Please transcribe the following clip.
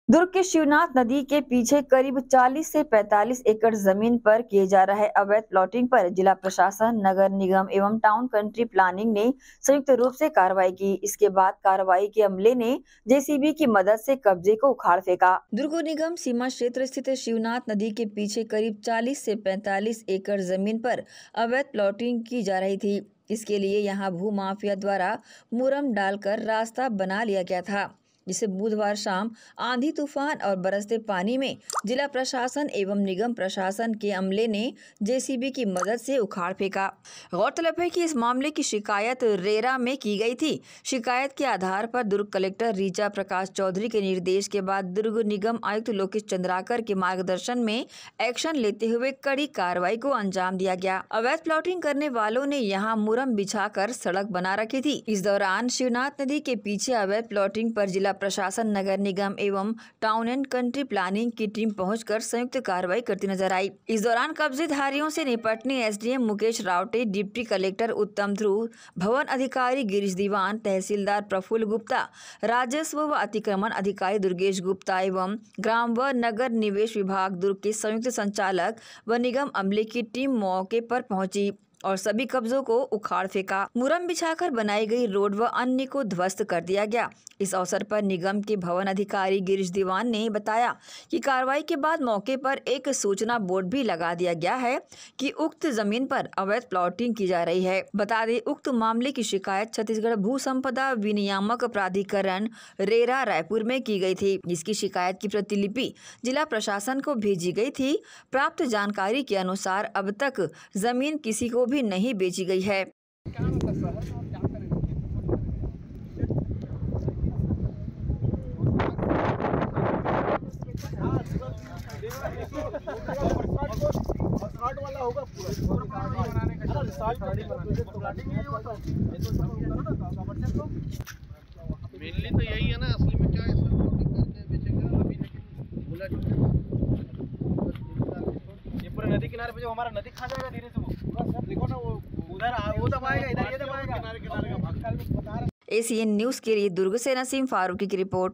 दुर्ग के शिवनाथ नदी के पीछे करीब 40 से 45 एकड़ जमीन पर किए जा रहे अवैध प्लॉटिंग पर जिला प्रशासन, नगर निगम एवं टाउन कंट्री प्लानिंग ने संयुक्त रूप से कार्रवाई की। इसके बाद कार्रवाई के अमले ने जेसीबी की मदद से कब्जे को उखाड़ फेंका। दुर्ग निगम सीमा क्षेत्र स्थित शिवनाथ नदी के पीछे करीब 40 से 45 एकड़ जमीन पर अवैध प्लॉटिंग की जा रही थी। इसके लिए यहां भू माफिया द्वारा मुरम डालकर रास्ता बना लिया गया था, जिसे बुधवार शाम आंधी तूफान और बरसते पानी में जिला प्रशासन एवं निगम प्रशासन के अमले ने जेसीबी की मदद से उखाड़ फेंका। गौरतलब है कि इस मामले की शिकायत रेरा में की गई थी। शिकायत के आधार पर दुर्ग कलेक्टर रीचा प्रकाश चौधरी के निर्देश के बाद दुर्ग निगम आयुक्त लोकेश चंद्राकर के मार्गदर्शन में एक्शन लेते हुए कड़ी कार्रवाई को अंजाम दिया गया। अवैध प्लॉटिंग करने वालों ने यहाँ मुरम बिछाकर सड़क बना रखी थी। इस दौरान शिवनाथ नदी के पीछे अवैध प्लॉटिंग पर जिला प्रशासन, नगर निगम एवं टाउन एंड कंट्री प्लानिंग की टीम पहुंचकर संयुक्त कार्रवाई करती नजर आई। इस दौरान कब्जेधारियों से निपटने SDM Mukesh Rawte, deputy collector Uttam Dhruv, भवन अधिकारी गिरीश दीवान, तहसीलदार प्रफुल्ल गुप्ता, राजस्व व अतिक्रमण अधिकारी दुर्गेश गुप्ता एवं ग्राम व नगर निवेश विभाग दुर्ग के संयुक्त संचालक व निगम अमले की टीम मौके पर पहुंची और सभी कब्जों को उखाड़ फेंका। मुरम बिछाकर बनाई गई रोड व अन्य को ध्वस्त कर दिया गया। इस अवसर पर निगम के भवन अधिकारी गिरीश दीवान ने बताया कि कार्रवाई के बाद मौके पर एक सूचना बोर्ड भी लगा दिया गया है कि उक्त जमीन पर अवैध प्लॉटिंग की जा रही है। बता दें, उक्त मामले की शिकायत छत्तीसगढ़ भू संपदा विनियामक प्राधिकरण रेरा रायपुर में की गई थी, जिसकी शिकायत की प्रतिलिपि जिला प्रशासन को भेजी गई थी। प्राप्त जानकारी के अनुसार अब तक जमीन किसी को भी नहीं बेची गई है। मेनली तो यही है ना, असली में क्या है, सब करके बेचेंगे अभी, लेकिन बोला ये पूरे नदी किनारे पे जो हमारा नदी खा जाएगा धीरे से, वो पूरा सब देखो ना, वो उधर वो दबाएगा, इधर ये दबाएगा, किनारे किनारे का भाग। एसीएन न्यूज़ के लिए दुर्ग से नसीम फारूकी की रिपोर्ट।